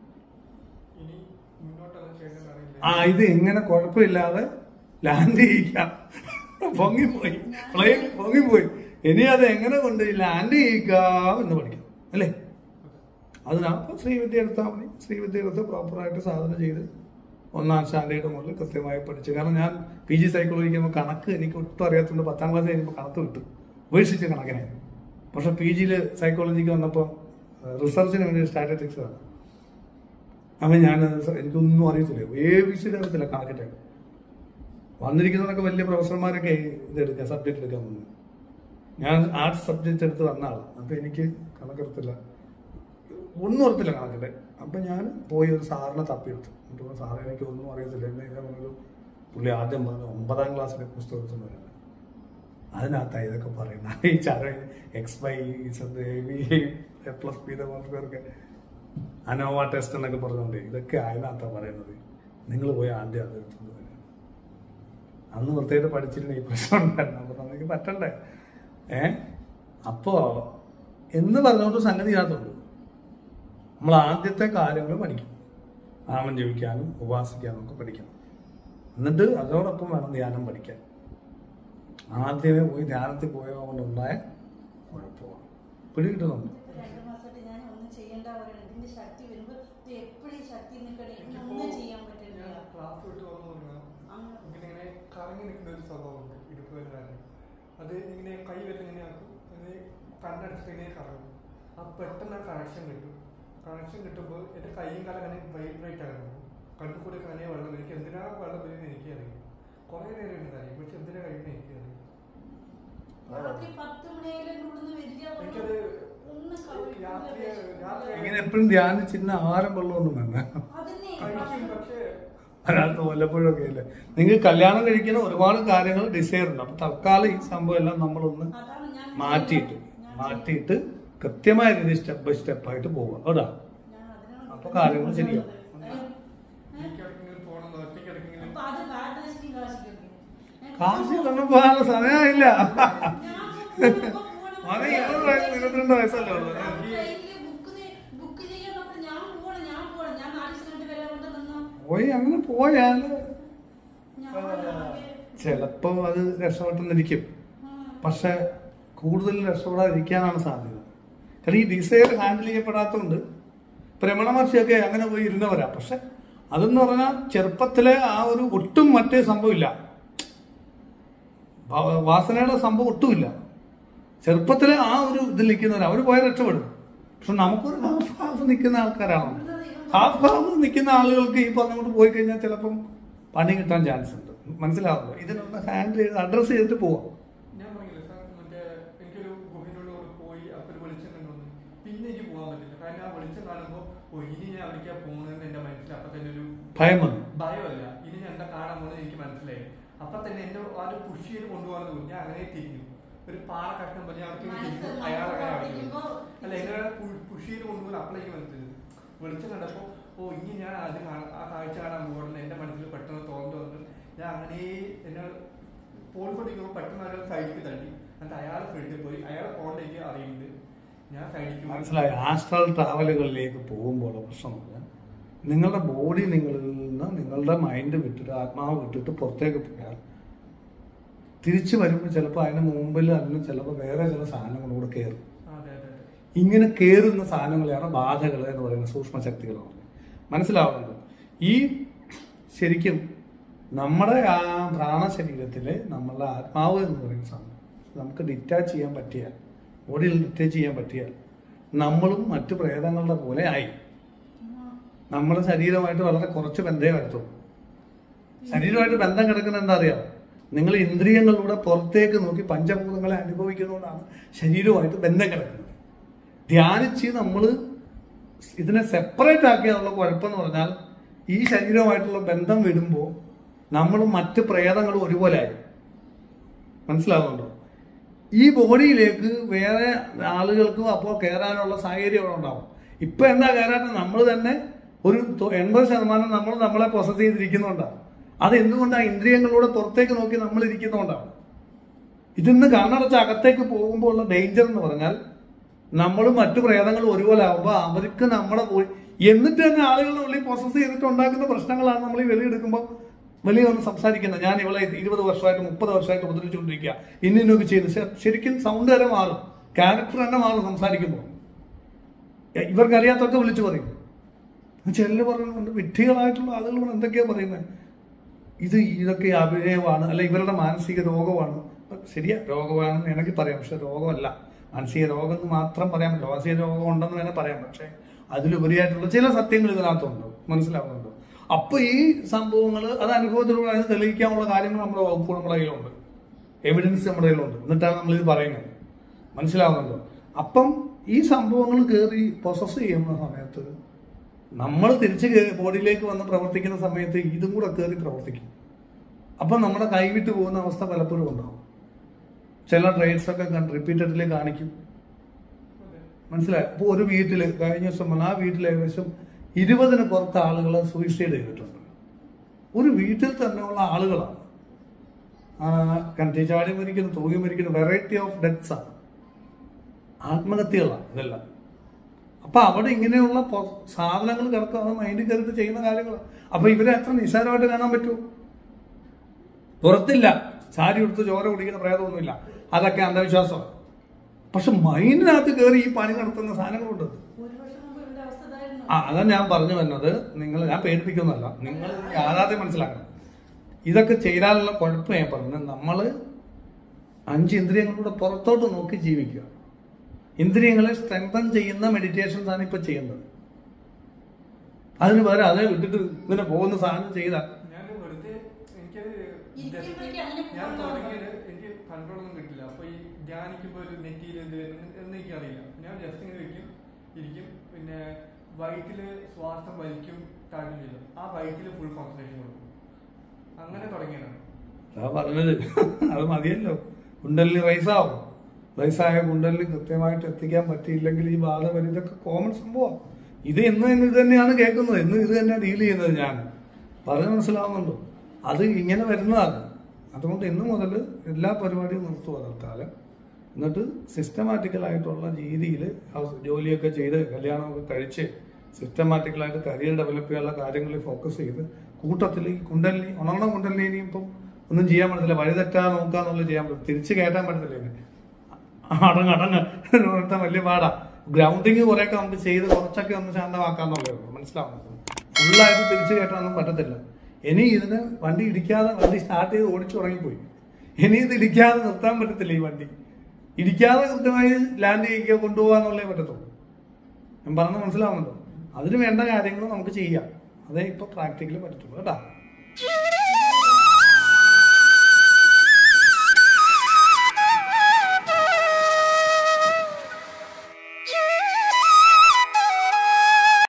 ഇത് എങ്ങനെ കുഴപ്പമില്ലാതെ ലാൻഡ് ചെയ്യിക്കാം. പൊങ്ങിപ്പോയി, പ്ലെയിൻ പൊങ്ങിപ്പോയി. ഇനി അത് എങ്ങനെ കൊണ്ട് ലാൻഡ് ചെയ്യിക്കാം എന്ന് പഠിക്കാം അല്ലേ? അതിനപ്പോൾ ശ്രീവിദ്യ എടുത്താൽ മതി. ശ്രീവിദ്യ എടുത്ത് പ്രോപ്പറായിട്ട് സാധന ചെയ്ത് 1ാം സ്റ്റാൻഡേർഡ് മുതൽ കൃത്യമായി പഠിച്ചു. കാരണം ഞാൻ PG സൈക്കോളജിക്ക് കണക്ക് എനിക്ക് ഒട്ടും അറിയാത്തതുകൊണ്ട് 10ാം ക്ലാസ് കഴിയുമ്പോൾ കണക്ക് വിട്ടു, ഉപേക്ഷിച്ച കണക്കിനെ. പക്ഷെ PG സൈക്കോളജിക്ക് വന്നപ്പോൾ റിസർച്ചിന് വേണ്ടി സ്റ്റാറ്റിസ്റ്റിക്സ് ആണ്. അപ്പം എനിക്കൊന്നും അറിയത്തില്ല, ABC അറിയത്തില്ല കണക്കിൻ്റെ. വന്നിരിക്കുന്നതൊക്കെ വലിയ പ്രൊഫസർമാരൊക്കെ ഇതെടുക്കുക, സബ്ജക്റ്റ് എടുക്കാൻ വന്നു. ഞാൻ ആർട്സ് സബ്ജക്റ്റ് എടുത്ത് വന്ന ആളാണ്. അപ്പൊ എനിക്ക് കണക്കെടുത്തില്ല, ഒന്നും ഓർത്തില്ല കണക്കിന്റെ. അപ്പൊ ഞാൻ പോയി ഒരു സാറിനെ തപ്പിയെടുത്തു. എന്നിട്ട് സാറ് എനിക്ക് ഒന്നും അറിയത്തില്ല. എന്നെ ഇതേ പറഞ്ഞൊരു പുള്ളി ആദ്യം പറഞ്ഞു 9ാം ക്ലാസ്സിലെ പുസ്തകം എടുത്തു പറയുന്നത്. അതിനകത്താ ഇതൊക്കെ പറയുന്ന ഈ എക്സ് ബൈ A+B പേർക്ക് അനോവ ടെസ്റ്റ് എന്നൊക്കെ പറഞ്ഞോണ്ടേ ഇതൊക്കെ അതിനകത്താ പറയുന്നത്. നിങ്ങൾ പോയി ആദ്യം അത് എടുത്തുകൊണ്ട് വരിക. അന്ന് പ്രത്യേകം പഠിച്ചിരുന്ന ഈ പ്രശ്നം ഉണ്ടായിരുന്നു. അപ്പൊ നമുക്ക് പറ്റണ്ടേ? അപ്പോ എന്ന് പറഞ്ഞുകൊണ്ട് സംഗതി ഇതിനകത്തുണ്ട്. നമ്മൾ ആദ്യത്തെ കാര്യങ്ങൾ പഠിക്കും. നാമം ജപിക്കാനും ഉപാസിക്കാനും ഒക്കെ പഠിക്കണം. എന്നിട്ട് അതോടൊപ്പം വേണം ധ്യാനം പഠിക്കാൻ. ആദ്യമേ പോയി ധ്യാനത്തിൽ പോയത് കൊണ്ടുണ്ടായ കുഴപ്പമാണ്. പിടി കിട്ടുന്നുണ്ട്. അത് ഇങ്ങനെ കൈ വെച്ച് ഇങ്ങനെ ആക്കും, അത് കണ്ണടച്ചിട്ട് ഇങ്ങനെ കറങ്ങും. അപ്പം പെട്ടെന്ന് കണക്ഷൻ കിട്ടും. കണക്ഷൻ കിട്ടുമ്പോൾ എൻ്റെ കൈയും കാലം അങ്ങനെ വൈബ്രേറ്റ് ആകുന്നു. കണ്ണു കൂടെ കനേ വെള്ളം. എനിക്ക് എന്തിനാ വെള്ളം വരുന്നത് എനിക്കറിയാം. കുറേ നേരം ഉണ്ട് കാര്യം, പക്ഷെ എന്തിനാ കഴിയുന്നത് എനിക്കറിയാം. ഇങ്ങനെ എപ്പോഴും ധ്യാനിച്ചിരുന്ന ആഹാരം വെള്ളമൊന്നും വേണ്ട. അതിനകത്ത് വല്ലപ്പോഴൊക്കെ അല്ലേ. നിങ്ങൾ കല്യാണം കഴിക്കുന്ന ഒരുപാട് കാര്യങ്ങൾ ഡിസൈർ ഉണ്ട്. അപ്പൊ തൽക്കാലം ഈ സംഭവം എല്ലാം നമ്മളൊന്ന് മാറ്റിയിട്ട് കൃത്യമായ രീതിയിൽ സ്റ്റെപ്പ് ബൈ സ്റ്റെപ്പ് ആയിട്ട് പോവുക. കേട്ടാ? അപ്പൊ കാര്യങ്ങൾ ശരിയാവും. കാശ് ഒന്നും പോകാനുള്ള സമയമില്ല. അത് 22 വയസ്സല്ലേ ഉള്ളൂ. പോയി അങ്ങനെ പോയാല് ചിലപ്പോ അത് രക്ഷപ്പെട്ടെന്നിരിക്കും. പക്ഷെ കൂടുതൽ രക്ഷപ്പെടാതിരിക്കാനാണ് സാധ്യത. കാരണം ഈ ഡിസൈർ ഹാൻഡിൽ ചെയ്യപ്പെടാത്തതുകൊണ്ട് രമണ മഹർഷിയൊക്കെ അങ്ങനെ പോയി ഇരുന്നവരാ. പക്ഷെ അതെന്ന് പറഞ്ഞാൽ ചെറുപ്പത്തിലെ ആ ഒരു ഒട്ടും മറ്റേ സംഭവമില്ല, വാസനയുടെ സംഭവം ഒട്ടുമില്ല. ചെറുപ്പത്തിലെ ആ ഒരു ഇതിൽ നിൽക്കുന്നവരാ. അവർ പോയാൽ രക്ഷപ്പെടും. പക്ഷെ നമുക്കൊരു ഹാഫ് നിൽക്കുന്ന ആൾക്കാരാണ്. ഹാഫ് നിൽക്കുന്ന ആളുകൾക്ക് ഈ പറഞ്ഞുകൊണ്ട് പോയി കഴിഞ്ഞാൽ ചിലപ്പം പണി കിട്ടാൻ ചാൻസ് ഉണ്ട്. മനസ്സിലാവുന്നു. ഇതിനൊന്ന് ഹാൻഡിൽ ചെയ്ത് അഡ്രസ് ചെയ്തിട്ട് പോവാം. ഞാൻ പറഞ്ഞില്ല സാർ, മറ്റേ എനിക്കൊരു ഗുഹയിലൂടെ പോയി അപ്പോൾ ഒരു വെളിച്ചം കണ്ടു. പിന്നെ എനിക്ക് പോകാൻ പറ്റില്ല. കാരണം ആ വെളിച്ചം കാണുമ്പോൾ ഇനി ഞാൻ അവിടേക്കാ പോകുന്നതെന്ന് എന്റെ മനസ്സിൽ അപ്പൊ തന്നെ ഒരു ഭയമല്ല. ഇനി ഞാൻ എന്താ കാണാൻ പോകുന്നത് എനിക്ക് മനസ്സിലായി. അപ്പൊ തന്നെ എന്റെ ആ ഒരു പുഷ് ചെയ്ത് കൊണ്ടുപോകാൻ തോന്നി. ഞാൻ അങ്ങനെ തിരിഞ്ഞു. ഒരു പാറ കഷ്ണം പറഞ്ഞ അവിടെ അയാൾ അങ്ങനെ അല്ല എങ്ങനെ പുഷ് ചെയ്ത് കൊണ്ടുപോകാൻ അപ്പോഴേക്ക് മനസ്സിലായി. വെളിച്ചം കണ്ടപ്പോ ഇനി ഞാൻ അത് ആ കാഴ്ച കാണാൻ പോകണമെന്ന് എന്റെ മനസ്സിൽ പെട്ടെന്ന് തോന്നുന്നു വന്നു. ഞാൻ അങ്ങനെ എന്നെ പോയിക്കൊണ്ടിരിക്കുമ്പോൾ പെട്ടെന്ന് അയാൾ സൈഡിലേക്ക് തള്ളി. എന്നിട്ട് അയാൾ ഫ്രണ്ടിൽ പോയി. അയാളെ ഫോണിലേക്ക് അറിയുന്നുണ്ട്, ഞാൻ സൈഡിലേക്ക്. മനസ്സിലായി. ആസ്ട്രൽ ട്രാവലുകളിലേക്ക് പോകുമ്പോൾ പ്രശ്നമില്ല. നിങ്ങളുടെ ബോഡി നിങ്ങളിൽ നിന്ന് നിങ്ങളുടെ മൈൻഡ് വിട്ടിട്ട് ആത്മാവ് വിട്ടിട്ട് പുറത്തേക്ക് പോയാൽ തിരിച്ചു വരുമ്പോൾ ചിലപ്പോൾ അതിന് മുമ്പിൽ അതിന് ചിലപ്പോൾ വേറെ ചില സാധനങ്ങളൂടെ കയറും. ഇങ്ങനെ കയറുന്ന സാധനങ്ങളെയാണ് ബാധകൾ എന്ന് പറയുന്ന സൂക്ഷ്മശക്തികളാണ്. മനസ്സിലാവുന്നത്. ഈ ശരിക്കും നമ്മുടെ ആ പ്രാണശരീരത്തിലെ നമ്മളുടെ ആത്മാവ് എന്ന് പറയുന്ന സാധനം നമുക്ക് ഡിറ്റാച്ച് ചെയ്യാൻ പറ്റിയാൽ, ബോഡിയിൽ ഡിറ്റാച്ച് ചെയ്യാൻ പറ്റിയാൽ നമ്മളും മറ്റു പ്രേതങ്ങളുടെ പോലെ ആയി. നമ്മുടെ ശരീരമായിട്ട് വളരെ കുറച്ച് ബന്ധമേ വരത്തുള്ളൂ. ശരീരമായിട്ട് ബന്ധം കിടക്കുന്ന എന്താ അറിയാം? നിങ്ങൾ ഇന്ദ്രിയങ്ങളിലൂടെ പുറത്തേക്ക് നോക്കി പഞ്ചഭൂതങ്ങളെ അനുഭവിക്കുന്നതുകൊണ്ടാണ് ശരീരവുമായിട്ട് ബന്ധം കിടക്കുന്നത്. ധ്യാനിച്ച് നമ്മൾ ഇതിനെ സെപ്പറേറ്റ് ആക്കിയാലുള്ള കുഴപ്പമെന്ന് പറഞ്ഞാൽ ഈ ശരീരവുമായിട്ടുള്ള ബന്ധം വിടുമ്പോൾ നമ്മൾ മറ്റ് പ്രേതങ്ങളും ഒരുപോലെ ആയി. മനസ്സിലാവുന്നുണ്ടോ? ഈ ബോഡിയിലേക്ക് വേറെ ആളുകൾക്കും അപ്പോൾ കയറാനുള്ള സാഹചര്യം അവിടെ ഉണ്ടാവും. ഇപ്പൊ എന്താ കയറാത്ത? നമ്മൾ തന്നെ ഒരു 80% നമ്മൾ നമ്മളെ പൊസസ് ചെയ്തിരിക്കുന്നുണ്ടാവും. അത് എന്തുകൊണ്ടാണ്? ഇന്ദ്രിയങ്ങളിലൂടെ പുറത്തേക്ക് നോക്കി നമ്മൾ ഇരിക്കുന്നതുകൊണ്ടാണ്. ഇതിന്ന് കണ്ണടച്ച് അകത്തേക്ക് പോകുമ്പോൾ ഉള്ള ഡേഞ്ചർ എന്ന് പറഞ്ഞാൽ നമ്മളും മറ്റു പ്രേതങ്ങളും ഒരുപോലെ ആകുമ്പോൾ അവർക്ക് നമ്മളെ പോയി എന്നിട്ട് തന്നെ ആളുകളുടെ ഉള്ളിൽ പ്രോസസ് ചെയ്തിട്ട് ഉണ്ടാക്കുന്ന പ്രശ്നങ്ങളാണ് നമ്മൾ ഈ വെളിയെടുക്കുമ്പോൾ വലിയ ഒന്ന് സംസാരിക്കുന്നത്. ഞാൻ ഇവളെ 20 വർഷമായിട്ട് 30 വർഷമായിട്ട് ഉപദ്രവിച്ചുകൊണ്ടിരിക്കുക, ഇന്നൊക്കെ ചെയ്ത് ശരിക്കും സൗണ്ട് വരെ മാറും, ക്യാരക്ടർ തന്നെ മാറും സംസാരിക്കുമ്പോൾ. ഇവർക്കറിയാത്തൊക്കെ വിളിച്ചു പറയും. ചെല്ല് പറയുന്നുണ്ട്, വിഡ്ഢികളായിട്ടുള്ള ആളുകൾ എന്തൊക്കെയാ പറയുന്നത്, ഇതൊക്കെ അഭിനയമാണ്, അല്ല ഇവരുടെ മാനസിക രോഗമാണ്. ശരിയാ, രോഗമാണെന്ന് എനിക്ക് പറയാം, പക്ഷെ രോഗമല്ല. മാനസിക രോഗം എന്ന് മാത്രം പറയാൻ പറ്റില്ല. മാനസിക രോഗം ഉണ്ടെന്ന് വേണേൽ പറയാം, പക്ഷെ അതിലുപരിയായിട്ടുള്ള ചില സത്യങ്ങൾ ഇതിനകത്തുണ്ട്. മനസ്സിലാവുന്നുണ്ടോ? അപ്പൊ ഈ സംഭവങ്ങൾ അത് അനുഭവത്തിലൂടെ അത് തെളിയിക്കാനുള്ള കാര്യങ്ങൾ നമ്മുടെ വകുപ്പ് നമ്മുടെ കയ്യിലുണ്ട്, എവിഡൻസ് നമ്മുടെ കയ്യിലുണ്ട്. എന്നിട്ടാണ് നമ്മളിത് പറയുന്നത്. മനസ്സിലാവുന്നുണ്ടോ? അപ്പം ഈ സംഭവങ്ങൾ കയറി പ്രോസസ് ചെയ്യുന്ന സമയത്ത് നമ്മൾ തിരിച്ച് ബോഡിയിലേക്ക് വന്ന് പ്രവർത്തിക്കുന്ന സമയത്ത് ഇതും കൂടെ കയറി പ്രവർത്തിക്കും. അപ്പം നമ്മുടെ കൈവിട്ട് പോകുന്ന അവസ്ഥ പലപ്പോഴും ഉണ്ടാവും. ചില ട്രേഡ്സ് ഒക്കെ റിപ്പീറ്റഡ്ലി കാണിക്കും. മനസ്സിലായി? അപ്പോൾ ഒരു വീട്ടിൽ കഴിഞ്ഞ ദിവസം ആ വീട്ടിൽ ഏകദേശം 20-ന് പുറത്ത് ആളുകൾ സൂയിസൈഡ് ചെയ്തിട്ടുണ്ട്. ഒരു വീട്ടിൽ തന്നെയുള്ള ആളുകളാണ്. കണ്ടി ചാടി മരിക്കുന്നു, തൂങ്ങി മരിക്കുന്നു, വെറൈറ്റി ഓഫ് ഡെത്ത്സ് ആണ്, ആത്മഹത്യകളാണ് ഇതെല്ലാം. അപ്പൊ അവിടെ ഇങ്ങനെയുള്ള സാധനങ്ങൾ കിടക്കുക മൈൻഡിൽ കയറിട്ട് ചെയ്യുന്ന കാര്യങ്ങളാണ്. അപ്പൊ ഇവരെ എത്ര നിസ്സാരമായിട്ട് കാണാൻ പറ്റുമോ? പുറത്തില്ല, സാരി എടുത്ത് ചോര കുടിക്കുന്ന പ്രേതമൊന്നുമില്ല, അതൊക്കെ അന്ധവിശ്വാസമാണ്. പക്ഷെ മൈൻഡിനകത്ത് കയറി ഈ പണി നടത്തുന്ന സാധനങ്ങളുണ്ട്. അതാ ഞാൻ പറഞ്ഞു വരുന്നത്. ഞാൻ പേടിപ്പിക്കുന്നതല്ല, നിങ്ങൾ യാഥാർത്ഥ്യം മനസ്സിലാക്കണം. ഇതൊക്കെ ചെയ്താലുള്ള കുഴപ്പം ഞാൻ പറഞ്ഞത്, നമ്മൾ 5 ഇന്ദ്രിയങ്ങളിലൂടെ പുറത്തോട്ട് നോക്കി ജീവിക്കുക. ഇന്ദ്രിയങ്ങളെ സ്ട്രെങ്തൻ ചെയ്യുന്ന മെഡിറ്റേഷൻസ് ആണ് ഇപ്പൊ ചെയ്യുന്നത്. അതിന് പകരം അതേ വിട്ടിട്ട് ഇങ്ങനെ പോകുന്ന സാധനം ചെയ്താൽ എനിക്ക് കൺട്രോളൊന്നും കിട്ടില്ല. അപ്പൊ ഈ ധ്യാനിക്കുമ്പോ ഒരു നെറ്റിയിൽ എനിക്ക് അറിയില്ല. ഞാൻ ജസ്റ്റ് ഇങ്ങനെ ഇരിക്കും. പിന്നെ വയറ്റില് ശ്വാസം വലിക്കും, താഴ്ന്നു ചെയ്യും. ആ വയറ്റില് ഫുൾ കോൺസെൻട്രേഷൻ കൊടുക്കും. അങ്ങനെ തുടങ്ങിയതാണ്. പറഞ്ഞത് അത് മതിയല്ലോ. കുണ്ടലിന് റൈസാവും. റൈസായ കുണ്ടലിന് കൃത്യമായിട്ട് എത്തിക്കാൻ പറ്റിയില്ലെങ്കിൽ ഈ ബാധ വരും. ഇതൊക്കെ കോമൺ സംഭവമാണ്. ഇത് ഇത് തന്നെയാണ് കേൾക്കുന്നത്, ഇത് തന്നെയാണ് ഡീൽ ചെയ്യുന്നത്. ഞാൻ പറഞ്ഞ് മനസ്സിലാവുന്നുണ്ടോ? അത് ഇങ്ങനെ വരുന്നതാണ്. അതുകൊണ്ട് ഇന്ന് മുതൽ എല്ലാ പരിപാടിയും നിർത്തുക തൽക്കാലം. എന്നിട്ട് സിസ്റ്റമാറ്റിക്കലായിട്ടുള്ള രീതിയിൽ ജോലിയൊക്കെ ചെയ്ത് കല്യാണമൊക്കെ കഴിച്ച് സിസ്റ്റമാറ്റിക്കലായിട്ട് കരിയർ ഡെവലപ്പ് ചെയ്യാനുള്ള കാര്യങ്ങളിൽ ഫോക്കസ് ചെയ്ത് കൂട്ടത്തിൽ ഈ കുണ്ടലിനി ഉണർന്ന കുണ്ടലിനി ഇപ്പം ഒന്നും ചെയ്യാൻ പറ്റത്തില്ല. വഴിതെറ്റാ നോക്കാന്നുള്ളത് ചെയ്യാൻ പറ്റും. തിരിച്ച് കയറ്റാൻ പറ്റത്തില്ല. ഇതിന് അടങ്ങ് വലിയ പാടാ. ഗ്രൗണ്ടിങ് കുറെയൊക്കെ നമുക്ക് ചെയ്ത് കുറച്ചൊക്കെ ഒന്ന് ശാന്തമാക്കാന്നുള്ളേ ഉള്ളൂ. മനസ്സിലാവുന്നത്. ഫുള്ളായിട്ട് തിരിച്ചു കയറ്റാനൊന്നും പറ്റത്തില്ല. ഇനി ഇതിന് വണ്ടി സ്റ്റാർട്ട് ചെയ്ത് ഓടിച്ചു തുടങ്ങിപ്പോയി. ഇനി ഇത് ഇടിക്കാതെ നിർത്താൻ പറ്റത്തില്ല. ഈ വണ്ടി ഇടിക്കാതെ കൃത്യമായി ലാൻഡ് ചെയ്യുക, കൊണ്ടുപോകാന്നുള്ളേ പറ്റത്തുള്ളൂ. ഞാൻ പറഞ്ഞ് മനസ്സിലാവുന്നുണ്ടോ? അതിന് വേണ്ട കാര്യങ്ങൾ നമുക്ക് ചെയ്യാം. അതേ ഇപ്പൊ പ്രാക്ടിക്കലി പറ്റത്തുള്ളൂ കേട്ടോ.